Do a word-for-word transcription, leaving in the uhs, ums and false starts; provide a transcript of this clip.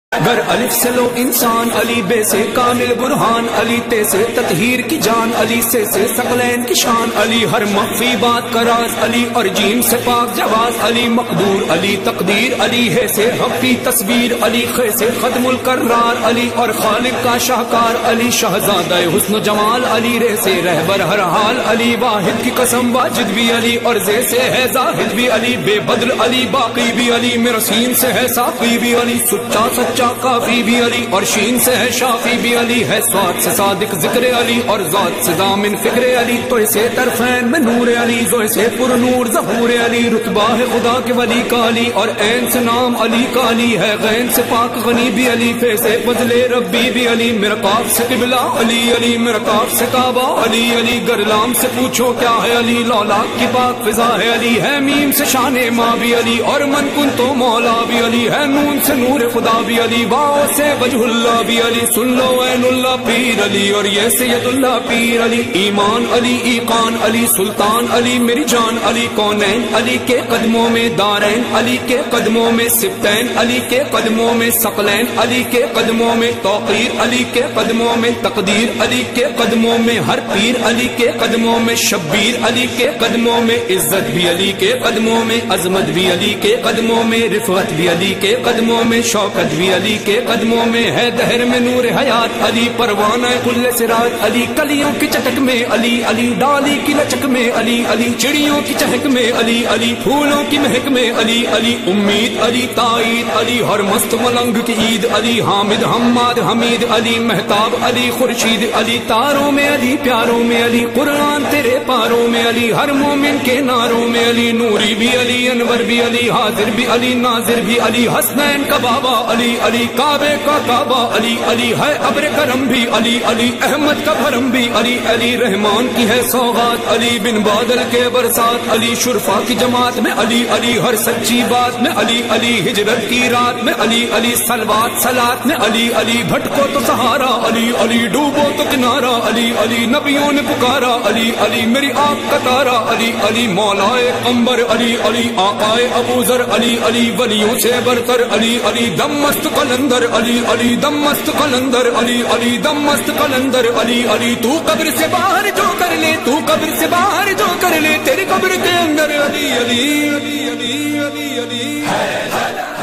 گر الف سے لو انسان علی بے سے کامل برہان علی تے سے تطہیر کی جان علی سے سے ثقلین کی شان علی ہر مخفی بات کا راز علی اور جیم سے پاک جواز علی مقدور علی تقدیر علی ہے سے حق کی تصویر علی خے سے ختم القرار علی اور خالق کا شاہکار علی شہزادہ حسن و جمال علی رہ سے رہبر ہر حال علی واحد کی قسم واجد بھی علی اور زے سے ہے زاہد بھی علی بے بدل علی باقی بھی علی میرا سین سے ہے ساقی بھی علی سچا سچا کافی بھی علی اور شین سے ہے شافی بھی علی ہے سواد سے صادق ذکر علی اور ذات سے ضامن فکر علی تو اسے طرفین میں نور علی زو سے پر نور ظہور علی رتبہ ہے خدا کے ولی کا علی اور عین سے نام علی کا علی ہے غین سے پاک غنی بھی علی فے سے فضل ربی بھی علی میرا قاف سے قبلہ علی علی میرا قاف سے کعبہ علی علی گرلام سے پوچھو کیا ہے علی لولاک کی پاک فضا ہے علی ہے میم سے شان ماں بھی علی اور من کن تو مولا بھی علی ہے نون سے نور خدا بھی علی واو سے وجہ اللہ بھی علی سن لو عین اللہ پیر علی اور یہ سید اللہ پیر علی ایمان علی ایقان علی سلطان علی میری جان علی کونین علی کے قدموں میں دارین علی کے قدموں میں سبتین علی کے قدموں میں ثقلین علی کے قدموں میں توقیر علی کے قدموں میں تقدیر علی کے قدموں میں ہر پیر علی کے قدموں میں شبیر علی کے قدموں میں عزت بھی علی کے قدموں میں عظمت بھی علی کے قدموں میں رفعت بھی علی کے قدموں میں شوکت بھی علی کے قدموں میں ہے دہر میں نور حیات علی پروانہ کل سراج علی کلیوں کی چٹک میں علی علی ڈالی کی لچک میں علی علی چڑیوں کی چہک میں علی علی پھولوں کی مہک میں علی علی امید علی تائید علی ہر مست ملنگ کی عید علی حامد حماد حمید علی مہتاب علی خورشید علی تاروں میں علی پیاروں میں علی قرآن تیرے پاروں میں علی ہر مومن کے ناروں میں علی نوری بھی علی انور بھی علی حاضر بھی علی ناظر بھی علی حسنین کا بابا علی علی کعبے کا کعبہ علی علی ہے ابر کرم بھی علی علی احمد کا بھرم بھی علی علی رحمان کی ہے سوغات علی بن بادل کے برسات علی شرفا کی جماعت میں علی علی ہر سچی بات میں علی علی ہجرت کی رات میں علی علی سلوات سلات میں علی علی بھٹکو تو سہارا علی علی ڈوبو تو کنارا علی علی نبیوں نے پکارا علی علی میری آپ کا تارا علی علی مولائے قمبر علی علی آقائے ابو ذر علی علی ولیوں سے برتر علی علی دم مست قلندر علی علی دم مست قلندر علی علی دم مست قلندر علی علی تو قبر سے باہر جو کر لے تو قبر سے باہر جو کر لے تیری قبر کے اندر علی علی علی علی علی علی